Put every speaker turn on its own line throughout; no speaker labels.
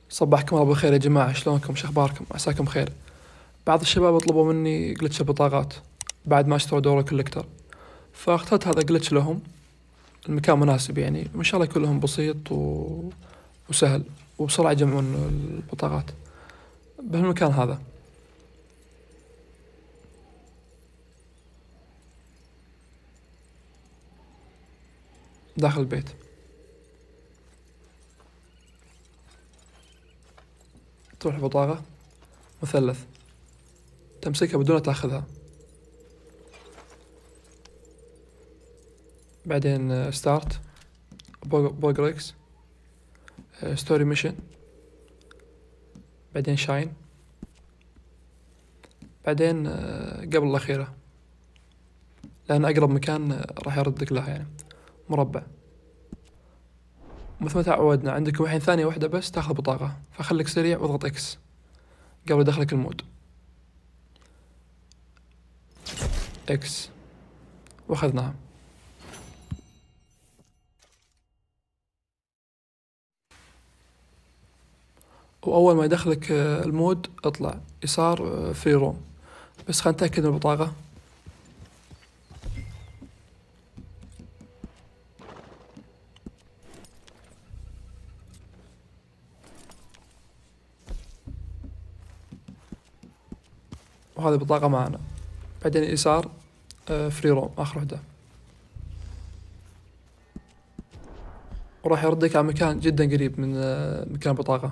صباحكم الله بالخير يا جماعة، شلونكم؟ شخباركم؟ عساكم بخير. بعض الشباب طلبوا مني جلتش البطاقات بعد ما اشتروا دورة كوليكتر، فاخترت هذا جلتش لهم. المكان مناسب يعني، وإن شاء الله يكون لهم بسيط وسهل، وبسرعة يجمعون البطاقات بهالمكان هذا داخل البيت. تروح البطاقة مثلث، تمسكها بدون لا تاخذها، بعدين ستارت، بوجريكس، ستوري ميشن، بعدين شاين، بعدين قبل الأخيرة، لأن أقرب مكان راح يردك لها يعني مربع. مثل ما تعودنا عندكم الحين ثانية واحدة بس تاخذ بطاقة، فخليك سريع واضغط اكس قبل دخلك المود. اكس، واخذناها. وأول ما يدخلك المود اطلع يسار فري روم، بس خلينا نتأكد من البطاقة. وهذه البطاقة معنا. بعدين يسار فري روم آخر وحدة، وراح يردك على مكان جدا قريب من مكان البطاقة.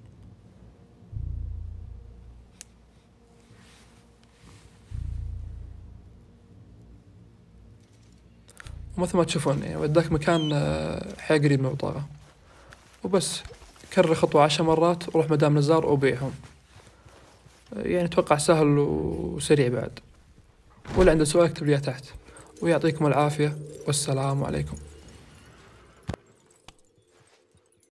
ومثل ما تشوفون يعني وداك مكان حيل قريب من البطاقة. وبس كرر الخطوة 10 مرات وروح مدام نزار وبيعهم. يعني أتوقع سهل وسريع بعد. واللي عنده سؤال اكتب لي إياه تحت. ويعطيكم العافية والسلام عليكم.